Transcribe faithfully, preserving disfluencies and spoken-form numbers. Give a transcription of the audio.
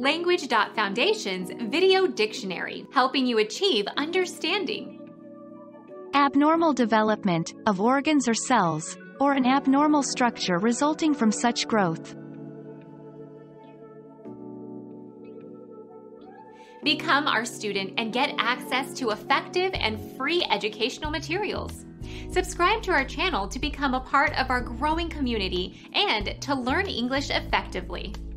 Language Foundation's Video Dictionary, helping you achieve understanding. Abnormal development of organs or cells, or an abnormal structure resulting from such growth. Become our student and get access to effective and free educational materials. Subscribe to our channel to become a part of our growing community and to learn English effectively.